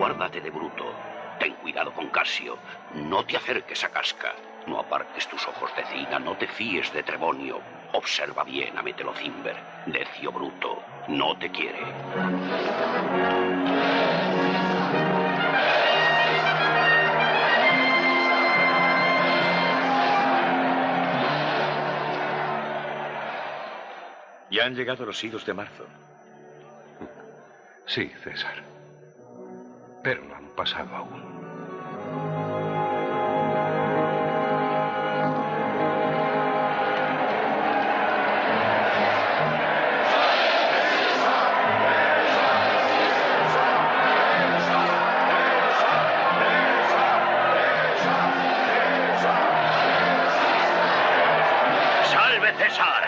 Guárdate de Bruto. Ten cuidado con Casio. No te acerques a Casca. No apartes tus ojos de Cina. No te fíes de Trebonio. Observa bien a Metelocimber. Decio Bruto no te quiere. Ya han llegado los idos de marzo. Sí, César. Pero no han pasado aún. ¡Salve César!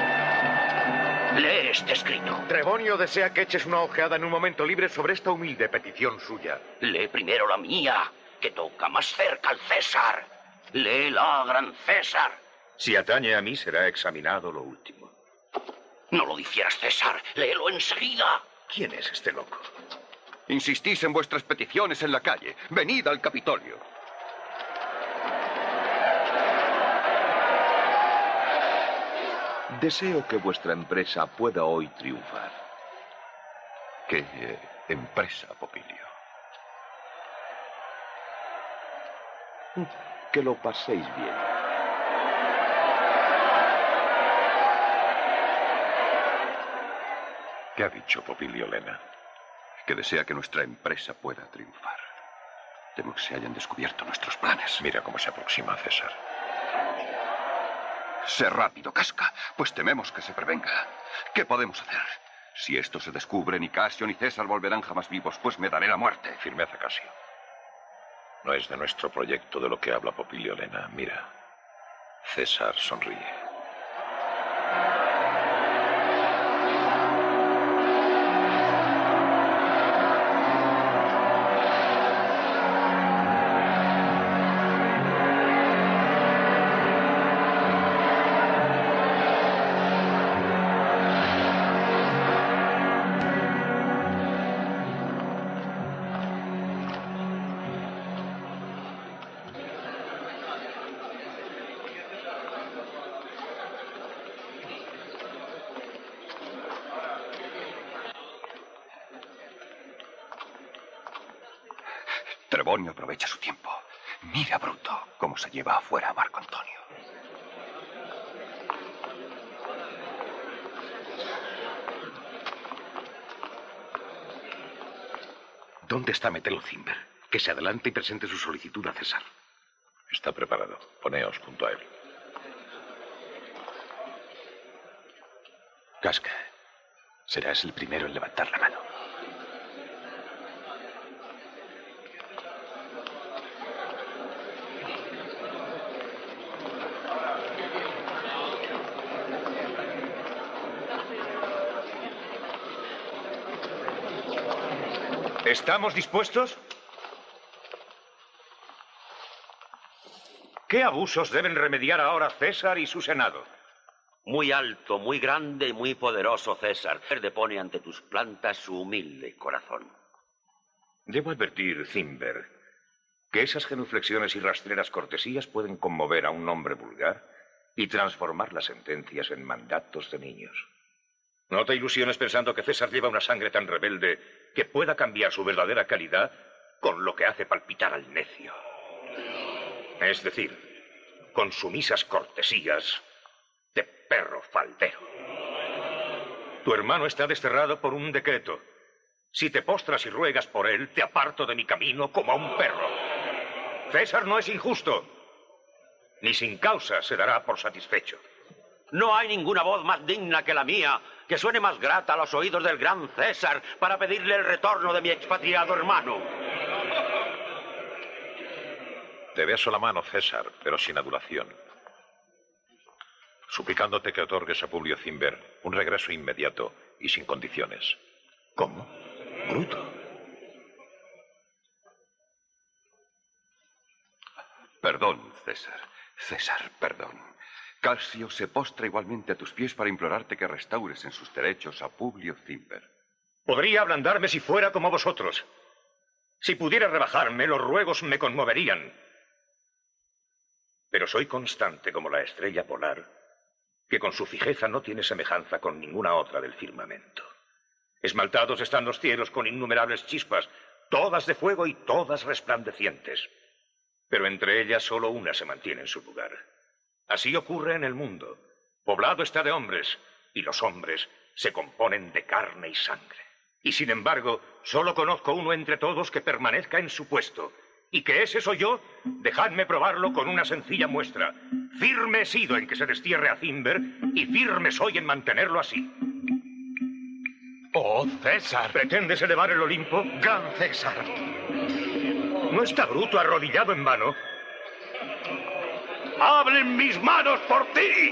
Lee este escrito. Trebonio desea que eches una ojeada en un momento libre sobre esta humilde petición suya. Lee primero la mía, que toca más cerca al César. Léela, gran César. Si atañe a mí, será examinado lo último. No lo difieras, César. Léelo enseguida. ¿Quién es este loco? Insistís en vuestras peticiones en la calle. Venid al Capitolio. Deseo que vuestra empresa pueda hoy triunfar. ¿Qué empresa, Popilio? Que lo paséis bien. ¿Qué ha dicho Popilio Lena? Que desea que nuestra empresa pueda triunfar. Temo que se hayan descubierto nuestros planes. Mira cómo se aproxima César. Sé rápido, Casca, pues tememos que se prevenga. ¿Qué podemos hacer? Si esto se descubre, ni Casio ni César volverán jamás vivos, pues me daré la muerte. Firmeza, Casio. No es de nuestro proyecto de lo que habla Popilio Lena. Mira, César sonríe. Trebonio aprovecha su tiempo. Mira a Bruto cómo se lleva afuera a Marco Antonio. ¿Dónde está Metelocimber? Que se adelante y presente su solicitud a César. Está preparado. Poneos junto a él. Casca, serás el primero en levantar la mano. ¿Estamos dispuestos? ¿Qué abusos deben remediar ahora César y su Senado? Muy alto, muy grande y muy poderoso César. Depone ante tus plantas su humilde corazón. Debo advertir, Cimber, que esas genuflexiones y rastreras cortesías pueden conmover a un hombre vulgar y transformar las sentencias en mandatos de niños. No te ilusiones pensando que César lleva una sangre tan rebelde que pueda cambiar su verdadera calidad con lo que hace palpitar al necio. Es decir, con sumisas cortesías de perro faldero. Tu hermano está desterrado por un decreto. Si te postras y ruegas por él, te aparto de mi camino como a un perro. César no es injusto. Ni sin causa se dará por satisfecho. No hay ninguna voz más digna que la mía que suene más grata a los oídos del gran César para pedirle el retorno de mi expatriado hermano. Te beso la mano, César, pero sin adulación. Suplicándote que otorgues a Publio Cimber un regreso inmediato y sin condiciones. ¿Cómo? Bruto. Perdón, César. César, perdón. Casio se postra igualmente a tus pies para implorarte que restaures en sus derechos a Publio Cimber. Podría ablandarme si fuera como vosotros. Si pudiera rebajarme, los ruegos me conmoverían. Pero soy constante como la estrella polar, que con su fijeza no tiene semejanza con ninguna otra del firmamento. Esmaltados están los cielos con innumerables chispas, todas de fuego y todas resplandecientes. Pero entre ellas solo una se mantiene en su lugar. Así ocurre en el mundo. Poblado está de hombres, y los hombres se componen de carne y sangre. Y sin embargo, solo conozco uno entre todos que permanezca en su puesto. Y que ese soy yo, dejadme probarlo con una sencilla muestra. Firme he sido en que se destierre a Cimber, y firme soy en mantenerlo así. ¡Oh, César! ¿Pretendes elevar el Olimpo? ¡Gran César! ¿No está Bruto arrodillado en vano? ¡Abren mis manos por ti!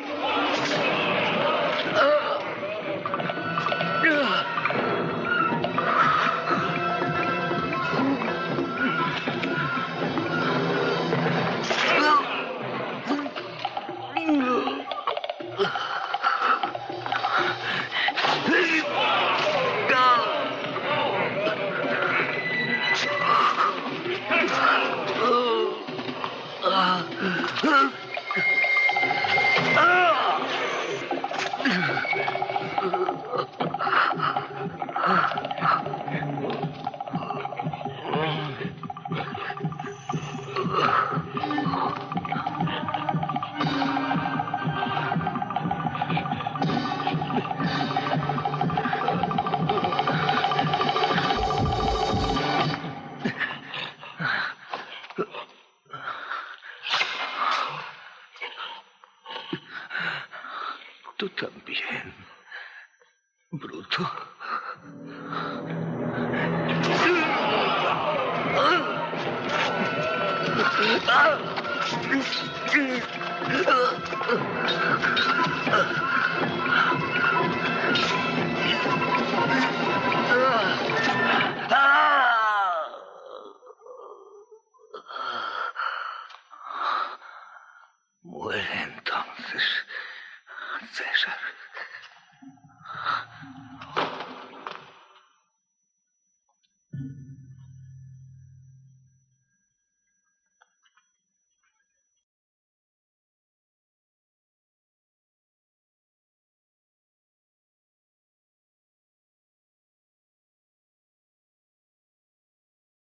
Tú también, Bruto. Muere entonces, César.